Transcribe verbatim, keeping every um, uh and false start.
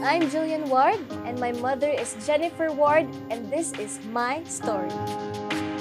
I'm Julian Ward, and my mother is Jennifer Ward, and this is my story.